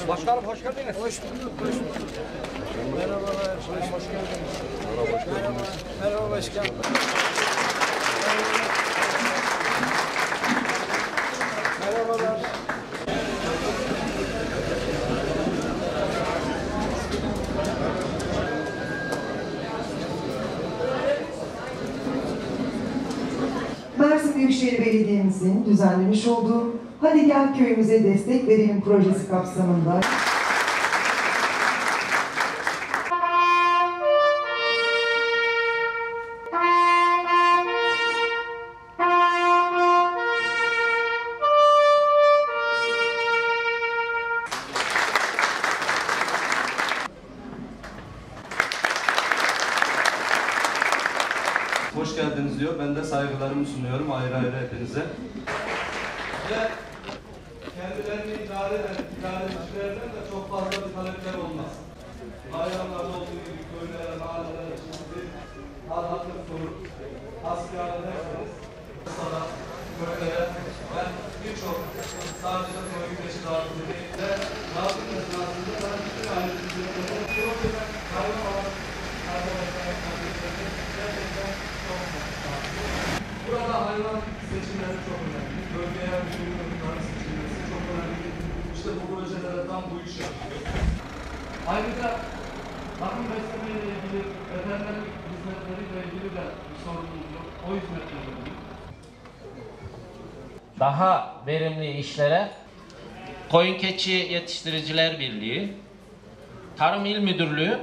Başkanım hoş geldiniz. Hoş bulduk, hoş bulduk. Merhabalar, hoş geldiniz. Merhaba başkanım. Merhabalar. Mersin Büyükşehir Belediye'mizin düzenlemiş olduğu Hadi Gel Köyümüze Destek Verelim projesi kapsamında hoş geldiniz diyor. Ben de saygılarımı sunuyorum ayrı ayrı hepinize. Ve kendilerini idarecilerden de çok fazla bir talepler olmaz. Bayramlarda olduğu gibi köylere, mahallelere çıkıp hal hatır sorup hasbihal ederseniz sana, köylere ve birçok sadece köy güneşi dağıtımı değil de dağıtım esnasında ben bütün ailemizin projeden kaynak olan gerçekten çok burada hayvan seçimleri çok önemli. Bölgeye uygun seçilmesi çok önemli. İşte bu projelere tam bu iş yapıyor. Ayrıca bakım besleme ile ilgili veterinerlik hizmetleriyle ilgili de bir sorunumuz yok. O hizmetleri de daha verimli işlere Koyun Keçi Yetiştiriciler Birliği, Tarım İl Müdürlüğü,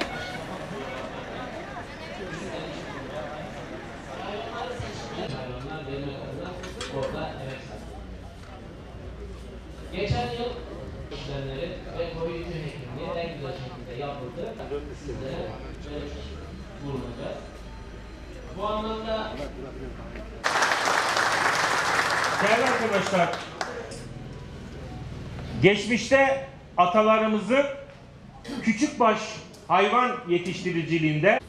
geçen yıl işlemleri ve koyun hekimliği en güzel şekilde yapıldı. Sizlere bulunacağız. Bu anlamda değerli arkadaşlar, geçmişte atalarımızın küçükbaş hayvan yetiştiriciliğinde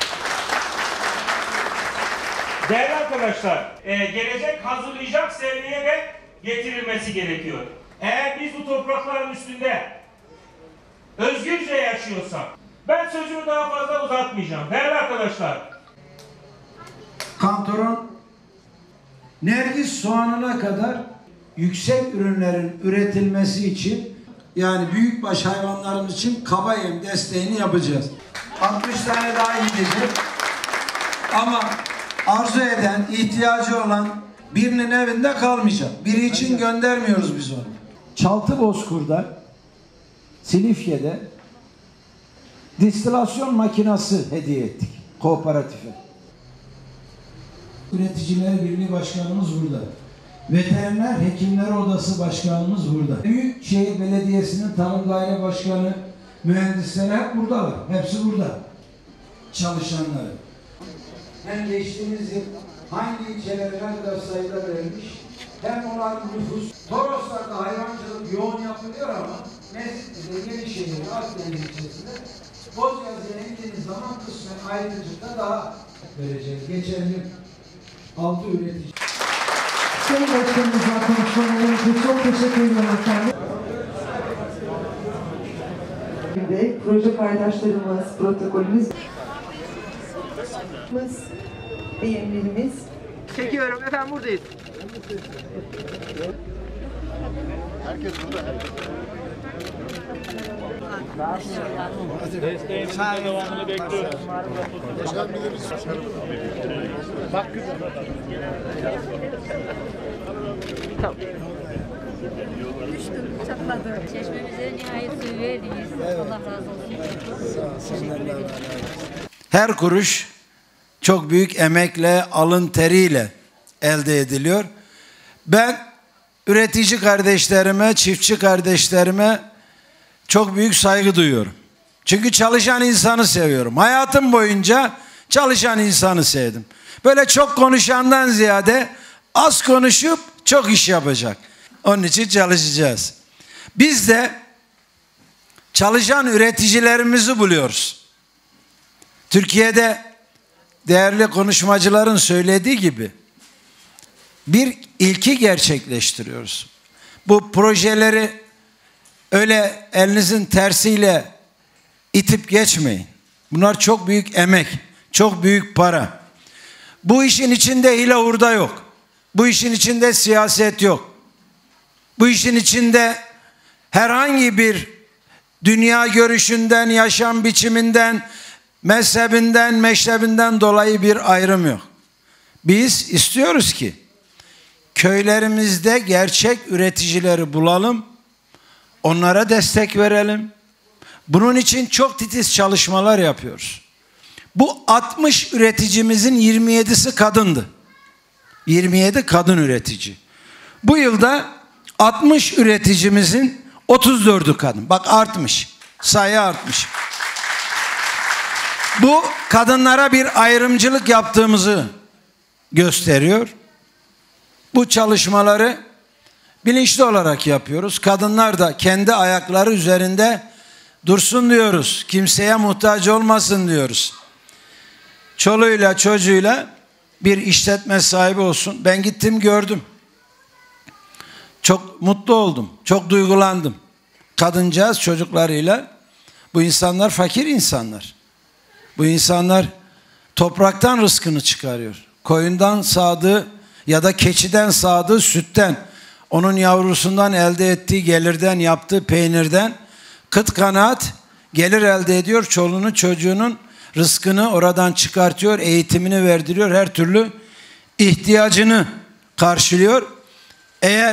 değerli arkadaşlar, gelecek hazırlayacak seviyeye de getirilmesi gerekiyor. Eğer biz bu toprakların üstünde özgürce yaşıyorsak, ben sözümü daha fazla uzatmayacağım. Değerli arkadaşlar, Kantoron, Nergis soğanına kadar yüksek ürünlerin üretilmesi için, yani büyükbaş hayvanlarımız için kaba yem desteğini yapacağız. 60 tane daha gidecek. Ama arzu eden, ihtiyacı olan birinin evinde kalmayacak. Biri için göndermiyoruz biz onu. Çaltıbozkur'da, Silifke'de distilasyon makinası hediye ettik kooperatife. Üreticiler Birliği Başkanımız burada. Veteriner Hekimler Odası Başkanımız burada. Büyükşehir Belediyesi'nin Tarım Daire Başkanı, mühendisleri hep buradalar. Hepsi burada. Çalışanları. Hem geçtiğimiz yıl hangi ilçelere ne kadar sayıda verilmiş, hem onların nüfus. Toroslar'da hayvancılık yoğun yapılıyor ama Mezitli'de, Yenişehir'de, Akdeniz ilçesinde Bozyazı'ya indiğiniz zaman kısmen ayrıcılıkta daha vereceğiz. Geçen yıl 6 üretici. Sayın Başkanımızla konuşmaları için çok teşekkür ederim efendim. Şimdi proje paydaşlarımız, protokolümüz, deyimlerimiz. Çekiyorum efendim, buradayız. Herkes burada. desteğinizin devamını bekliyoruz. Başkan biliriz. Bak güzel. Tamam. Düştüm, çatladı. Çeşmemize nihayet suyu verdiniz. Allah razı olsun. Teşekkür ederim. Her kuruş çok büyük emekle, alın teriyle elde ediliyor. Ben üretici kardeşlerime, çiftçi kardeşlerime çok büyük saygı duyuyorum. Çünkü çalışan insanı seviyorum. Hayatım boyunca çalışan insanı sevdim. Böyle çok konuşandan ziyade az konuşup çok iş yapacak. Onun için çalışacağız. Biz de çalışan üreticilerimizi buluyoruz. Türkiye'de değerli konuşmacıların söylediği gibi bir ilki gerçekleştiriyoruz. Bu projeleri öyle elinizin tersiyle itip geçmeyin. Bunlar çok büyük emek, çok büyük para. Bu işin içinde hile hurda yok. Bu işin içinde siyaset yok. Bu işin içinde herhangi bir dünya görüşünden, yaşam biçiminden, mezhebinden, meşrebinden dolayı bir ayrım yok. Biz istiyoruz ki köylerimizde gerçek üreticileri bulalım, onlara destek verelim. Bunun için çok titiz çalışmalar yapıyoruz. Bu 60 üreticimizin 27'si kadındı. 27 kadın üretici. Bu yılda 60 üreticimizin 34'ü kadın. Bak artmış. Sayı artmış. Bu kadınlara bir ayrımcılık yaptığımızı gösteriyor. Bu çalışmaları bilinçli olarak yapıyoruz. Kadınlar da kendi ayakları üzerinde dursun diyoruz. Kimseye muhtaç olmasın diyoruz. Çoluğuyla çocuğuyla bir işletme sahibi olsun. Ben gittim gördüm. Çok mutlu oldum. Çok duygulandım. Kadıncağız çocuklarıyla. Bu insanlar fakir insanlar. Bu insanlar topraktan rızkını çıkarıyor. Koyundan sağdığı ya da keçiden sağdığı sütten, onun yavrusundan elde ettiği gelirden, yaptığı peynirden kıt kanaat gelir elde ediyor. Çoluğunun çocuğunun rızkını oradan çıkartıyor, eğitimini verdiriyor, her türlü ihtiyacını karşılıyor. Eğer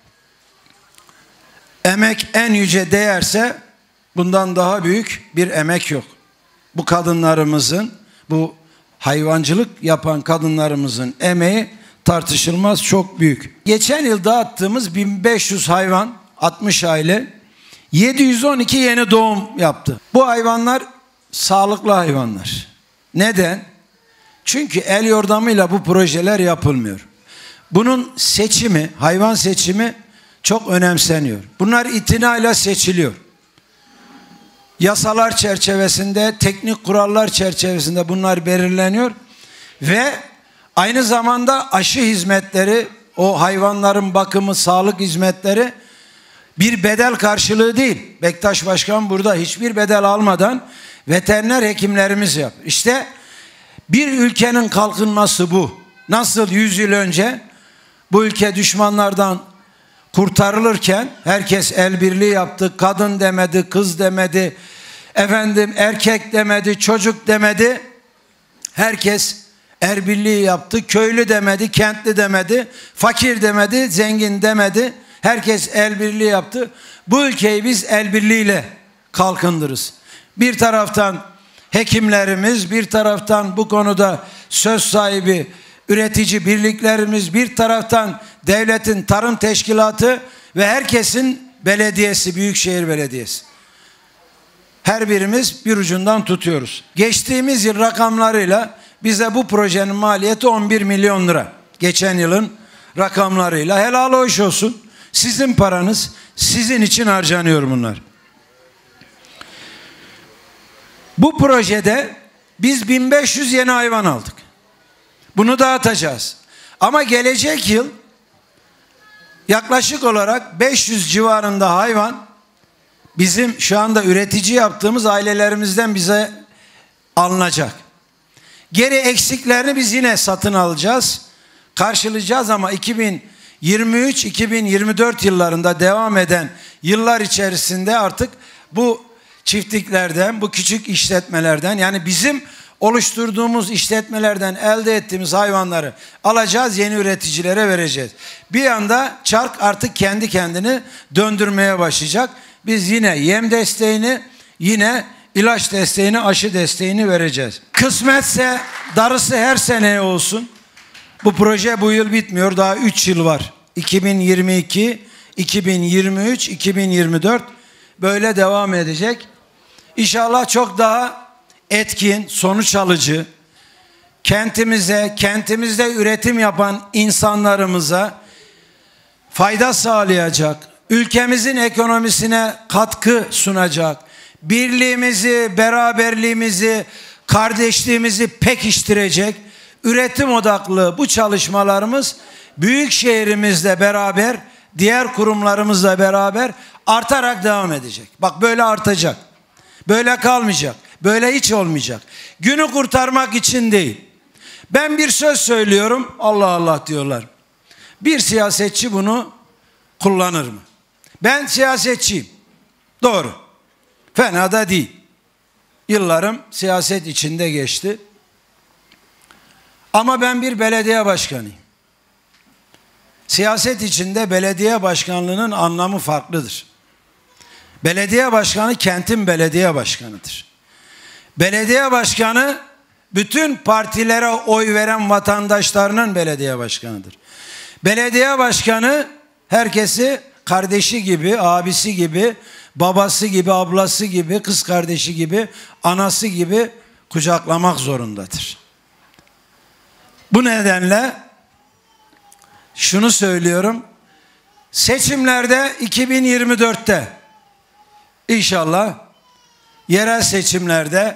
emek en yüce değerse bundan daha büyük bir emek yok. Bu kadınlarımızın, bu hayvancılık yapan kadınlarımızın emeği tartışılmaz çok büyük. Geçen yıl dağıttığımız 1500 hayvan, 60 aile, 712 yeni doğum yaptı. Bu hayvanlar sağlıklı hayvanlar. Neden? Çünkü el yordamıyla bu projeler yapılmıyor. Bunun seçimi, hayvan seçimi çok önemseniyor. Bunlar itinayla seçiliyor. Yasalar çerçevesinde, teknik kurallar çerçevesinde bunlar belirleniyor ve aynı zamanda aşı hizmetleri, o hayvanların bakımı, sağlık hizmetleri bir bedel karşılığı değil. Bektaş Başkan burada hiçbir bedel almadan veteriner hekimlerimiz yap. İşte bir ülkenin kalkınması bu. Nasıl 100 yıl önce bu ülke düşmanlardan kurtarılırken herkes el birliği yaptı. Kadın demedi, kız demedi, efendim erkek demedi, çocuk demedi. Herkes el birliği yaptı. Köylü demedi, kentli demedi, fakir demedi, zengin demedi. Herkes el birliği yaptı. Bu ülkeyi biz el birliğiyle kalkındırırız. Bir taraftan hekimlerimiz, bir taraftan bu konuda söz sahibi üretici birliklerimiz, bir taraftan devletin tarım teşkilatı ve herkesin belediyesi, Büyükşehir Belediyesi. Her birimiz bir ucundan tutuyoruz. Geçtiğimiz yıl rakamlarıyla bize bu projenin maliyeti 11 milyon lira. Geçen yılın rakamlarıyla helal hoş olsun. Sizin paranız, sizin için harcanıyor bunlar. Bu projede biz 1500 yeni hayvan aldık. Bunu dağıtacağız. Ama gelecek yıl yaklaşık olarak 500 civarında hayvan bizim şu anda üretici yaptığımız ailelerimizden bize alınacak. Geri eksiklerini biz yine satın alacağız, karşılayacağız ama 2023-2024 yıllarında devam eden yıllar içerisinde artık bu çiftliklerden, bu küçük işletmelerden, yani bizim oluşturduğumuz işletmelerden elde ettiğimiz hayvanları alacağız, yeni üreticilere vereceğiz. Bir anda çark artık kendi kendini döndürmeye başlayacak. Biz yine yem desteğini, yine ilaç desteğini, aşı desteğini vereceğiz. Kısmetse darısı her seneye olsun. Bu proje bu yıl bitmiyor. Daha 3 yıl var. 2022, 2023, 2024 böyle devam edecek. İnşallah çok daha etkin, sonuç alıcı, kentimizde üretim yapan insanlarımıza fayda sağlayacak, ülkemizin ekonomisine katkı sunacak, birliğimizi, beraberliğimizi, kardeşliğimizi pekiştirecek üretim odaklı bu çalışmalarımız büyük şehrimizle beraber diğer kurumlarımızla beraber artarak devam edecek. Bak böyle artacak. Böyle kalmayacak. Böyle hiç olmayacak. Günü kurtarmak için değil. Ben bir söz söylüyorum, Allah Allah diyorlar. Bir siyasetçi bunu kullanır mı? Ben siyasetçiyim. Doğru. Fena da değil. Yıllarım siyaset içinde geçti. Ama ben bir belediye başkanıyım. Siyaset içinde belediye başkanlığının anlamı farklıdır. Belediye başkanı kentin belediye başkanıdır. Belediye başkanı bütün partilere oy veren vatandaşlarının belediye başkanıdır. Belediye başkanı herkesi kardeşi gibi, abisi gibi, babası gibi, ablası gibi, kız kardeşi gibi, anası gibi kucaklamak zorundadır. Bu nedenle şunu söylüyorum. Seçimlerde 2024'te inşallah yerel seçimlerde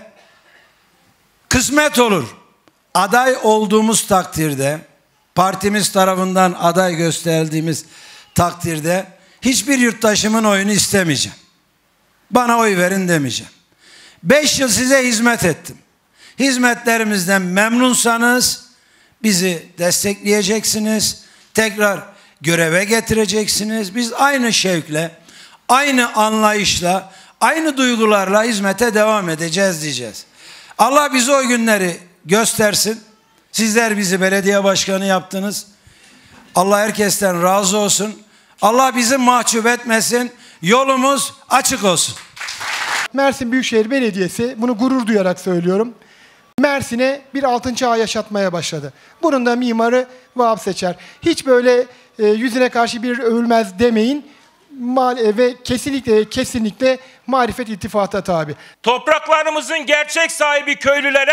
kısmet olur. Aday olduğumuz takdirde, partimiz tarafından aday gösterildiğimiz takdirde hiçbir yurttaşımın oyunu istemeyeceğim. Bana oy verin demeyeceğim. 5 yıl size hizmet ettim. Hizmetlerimizden memnunsanız bizi destekleyeceksiniz. Tekrar göreve getireceksiniz. Biz aynı şevkle, aynı anlayışla, aynı duygularla hizmete devam edeceğiz diyeceğiz. Allah bize o günleri göstersin. Sizler bizi belediye başkanı yaptınız. Allah herkesten razı olsun. Allah bizi mahcup etmesin. Yolumuz açık olsun. Mersin Büyükşehir Belediyesi, bunu gurur duyarak söylüyorum, Mersin'e bir altın çağ yaşatmaya başladı. Bunun da mimarı Vahap Seçer. Hiç böyle yüzüne karşı bir övülmez demeyin ve kesinlikle marifet iltifata tabi. Topraklarımızın gerçek sahibi köylülere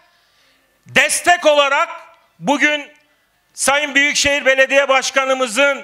destek olarak bugün Sayın Büyükşehir Belediye Başkanımızın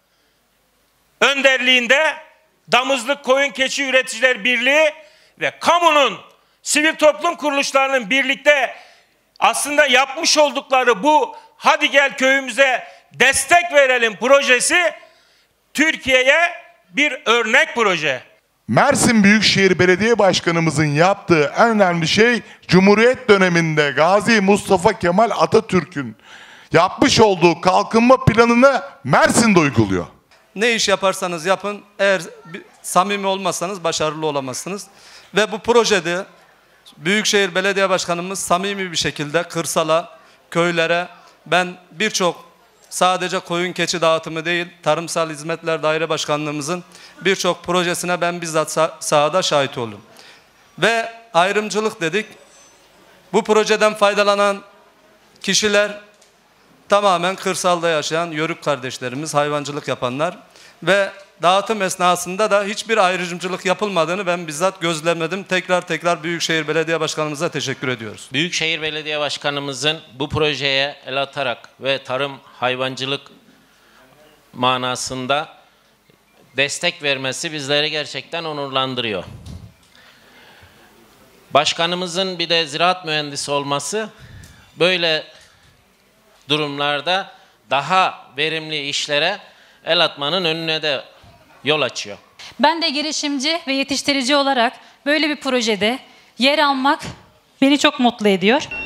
önderliğinde Damızlık Koyun Keçi Üreticiler Birliği ve kamunun, sivil toplum kuruluşlarının birlikte aslında yapmış oldukları bu "Hadi gel köyümüze destek verelim" projesi Türkiye'ye bir örnek proje. Mersin Büyükşehir Belediye Başkanımızın yaptığı en önemli şey, Cumhuriyet döneminde Gazi Mustafa Kemal Atatürk'ün yapmış olduğu kalkınma planını Mersin'de uyguluyor. Ne iş yaparsanız yapın, eğer samimi olmazsanız başarılı olamazsınız. Ve bu projede Büyükşehir Belediye Başkanımız samimi bir şekilde kırsala, köylere, ben birçok sadece koyun keçi dağıtımı değil, Tarımsal Hizmetler Daire Başkanlığımızın birçok projesine ben bizzat sahada şahit oldum. Ve ayrımcılık dedik. Bu projeden faydalanan kişiler tamamen kırsalda yaşayan yörük kardeşlerimiz, hayvancılık yapanlar ve dağıtım esnasında da hiçbir ayrımcılık yapılmadığını ben bizzat gözlemledim. Tekrar Büyükşehir Belediye Başkanımıza teşekkür ediyoruz. Büyükşehir Belediye Başkanımızın bu projeye el atarak ve tarım, hayvancılık manasında destek vermesi bizleri gerçekten onurlandırıyor. Başkanımızın bir de ziraat mühendisi olması böyle durumlarda daha verimli işlere el atmanın önüne de yol açıyor. Ben de girişimci ve yetiştirici olarak böyle bir projede yer almak beni çok mutlu ediyor.